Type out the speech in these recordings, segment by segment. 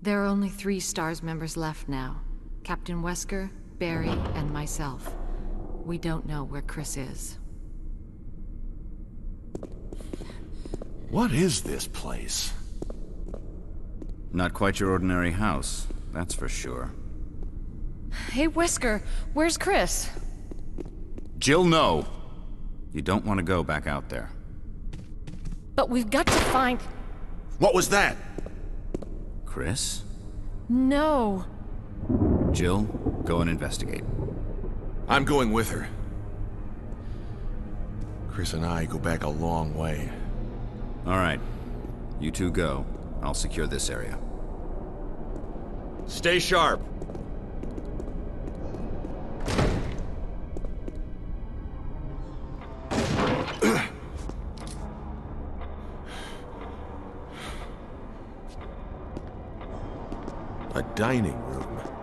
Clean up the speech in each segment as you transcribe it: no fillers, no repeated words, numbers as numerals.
There are only 3 STARS members left now. Captain Wesker, Barry, and myself. We don't know where Chris is. What is this place? Not quite your ordinary house, that's for sure. Hey, Wesker, where's Chris? Jill, no! You don't want to go back out there. But we've got to find... What was that? Chris? No. Jill, go and investigate. I'm going with her. Chris and I go back a long way. All right. You two go. I'll secure this area. Stay sharp. A dining room.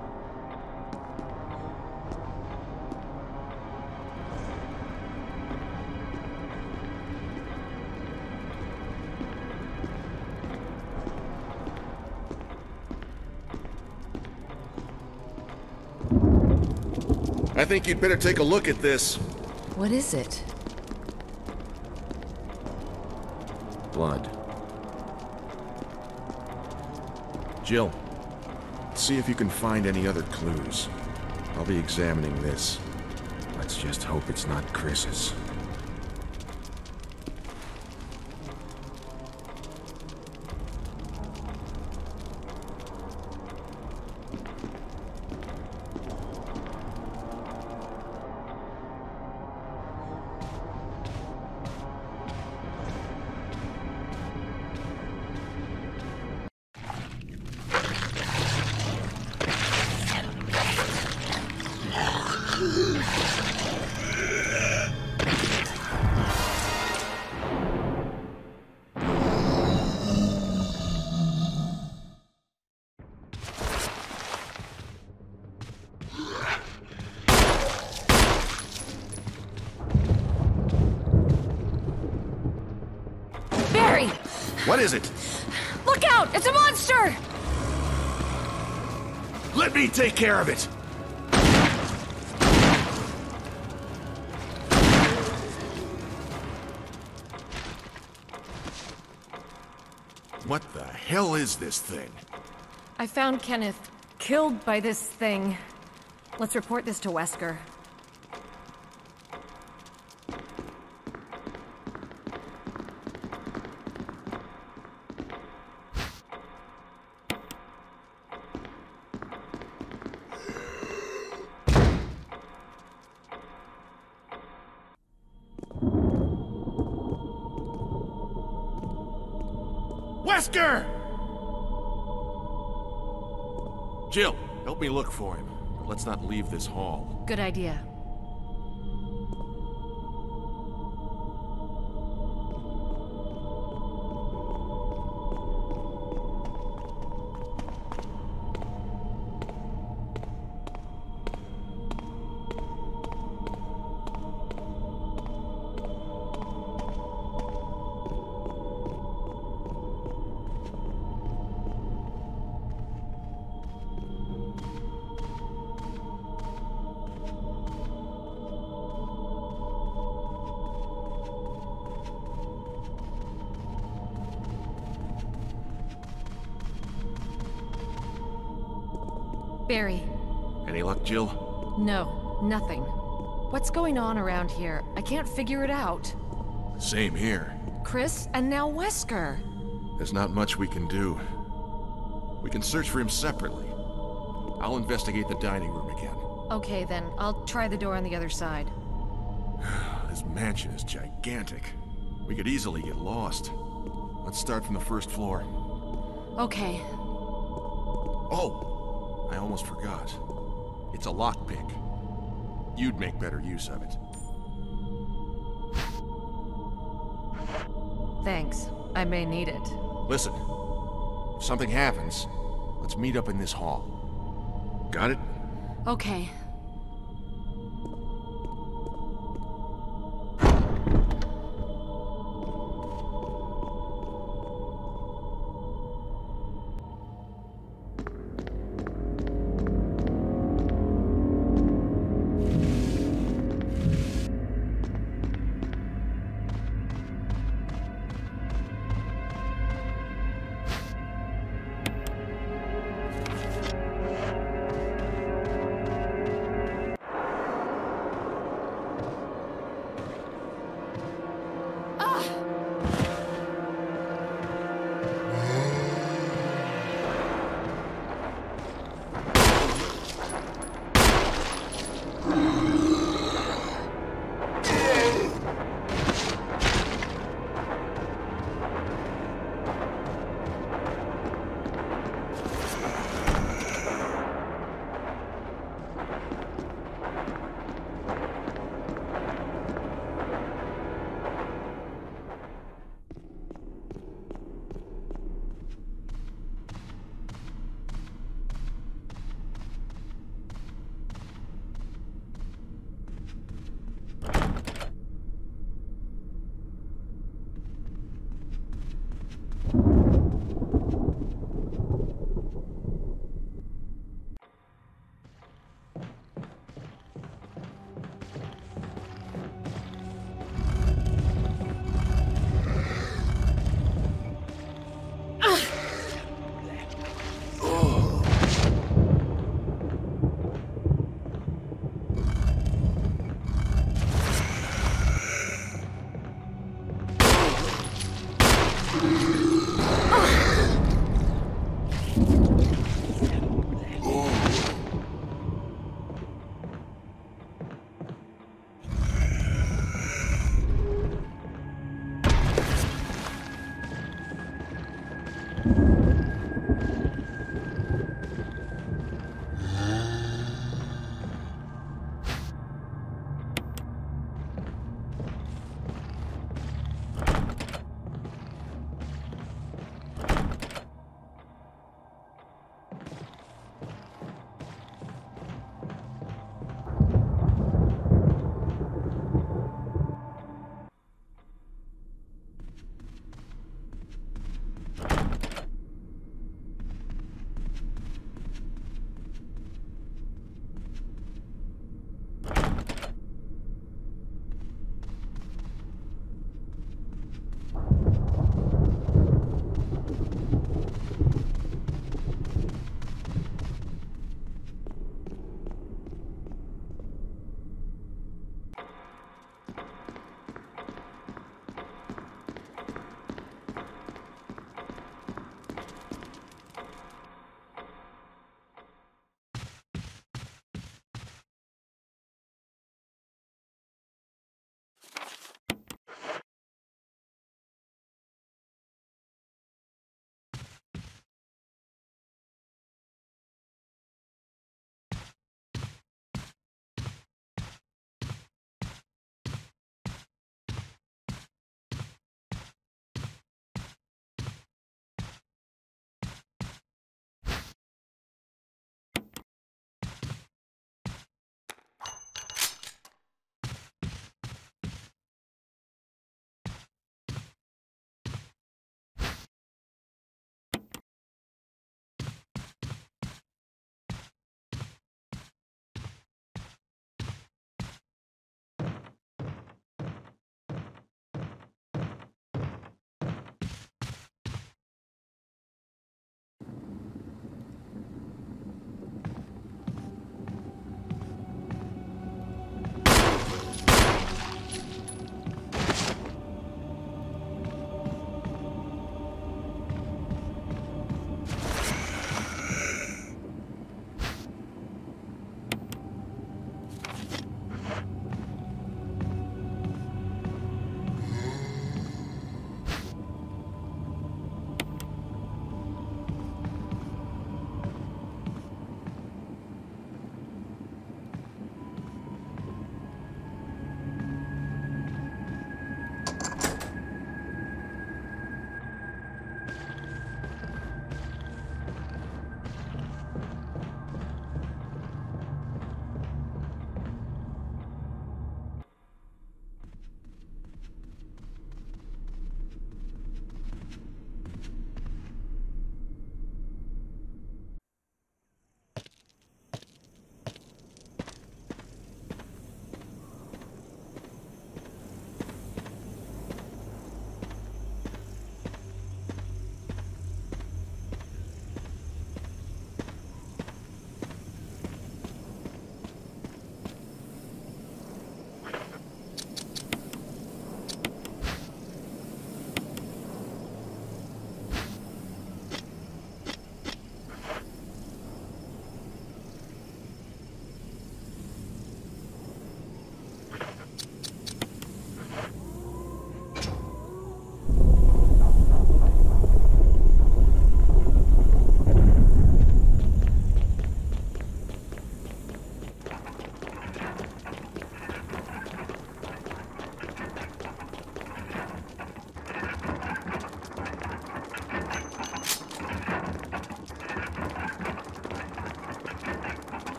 I think you'd better take a look at this. What is it? Blood. Jill, see if you can find any other clues. I'll be examining this. Let's just hope it's not Chris's. Barry! What is it? Look out! It's a monster! Let me take care of it! What the hell is this thing? I found Kenneth killed by this thing. Let's report this to Wesker. Wesker! Jill, help me look for him. Let's not leave this hall. Good idea. Barry. Any luck, Jill? No, nothing. What's going on around here? I can't figure it out. Same here. Chris, and now Wesker. There's not much we can do. We can search for him separately. I'll investigate the dining room again. Okay, then. I'll try the door on the other side. This mansion is gigantic. We could easily get lost. Let's start from the first floor. Okay. Oh! I almost forgot. It's a lockpick. You'd make better use of it. Thanks. I may need it. Listen, if something happens, let's meet up in this hall. Got it? Okay.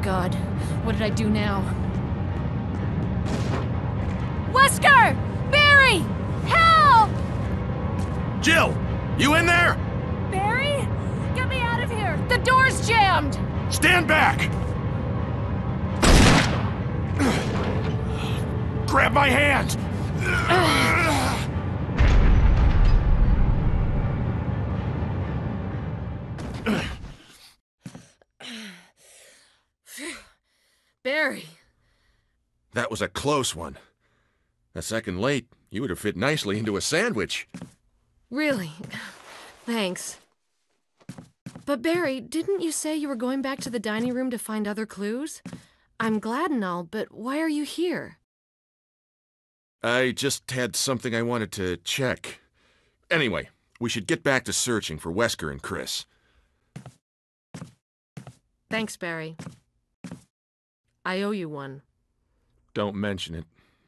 God. What did I do now? Wesker! Barry! Help! Jill! You in there? Barry? Get me out of here! The door's jammed! Stand back! Grab my hand! Barry. That was a close one. A second late, you would have fit nicely into a sandwich. Really? Thanks. But Barry, didn't you say you were going back to the dining room to find other clues? I'm glad and all, but why are you here? I just had something I wanted to check. Anyway, we should get back to searching for Wesker and Chris. Thanks, Barry. I owe you one. Don't mention it.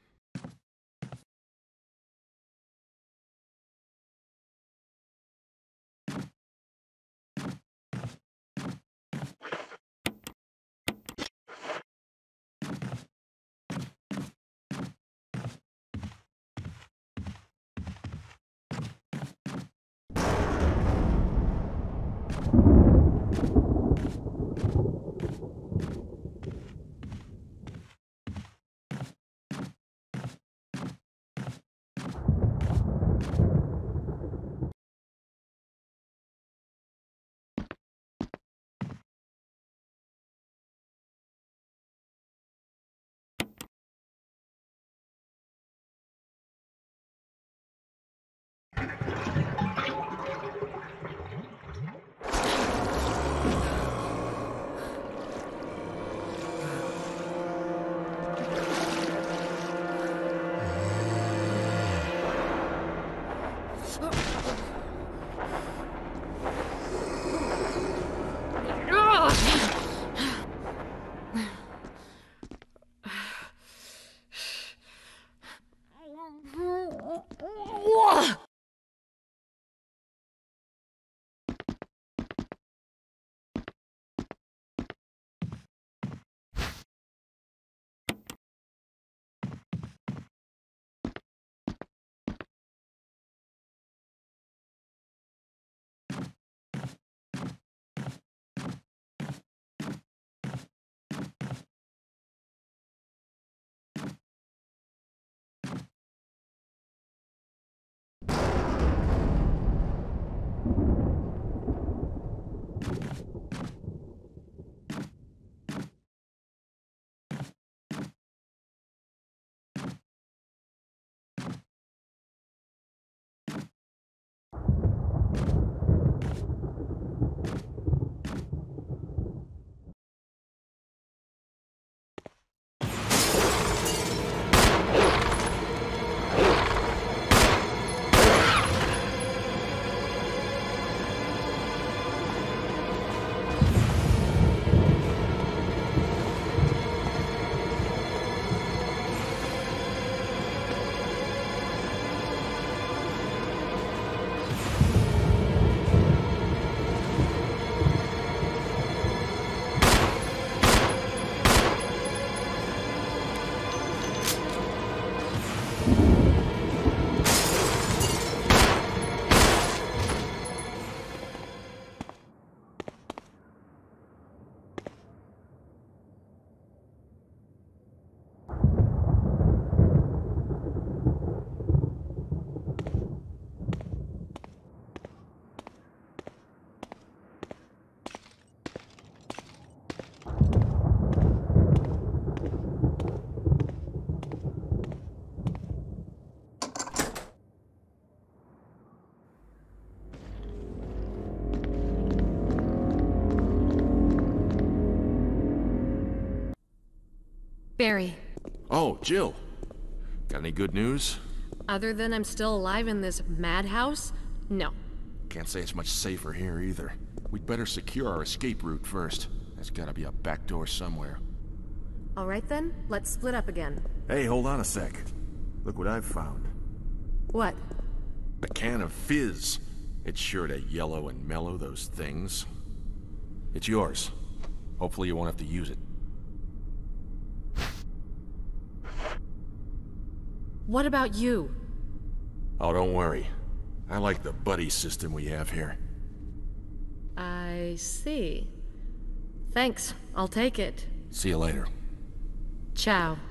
Barry. Oh, Jill. Got any good news? Other than I'm still alive in this madhouse? No. Can't say it's much safer here either. We'd better secure our escape route first. There's gotta be a back door somewhere. All right then, let's split up again. Hey, hold on a sec. Look what I've found. What? A can of fizz. It's sure to yellow and mellow those things. It's yours. Hopefully you won't have to use it. What about you? Oh, don't worry. I like the buddy system we have here. I see. Thanks. I'll take it. See you later. Ciao.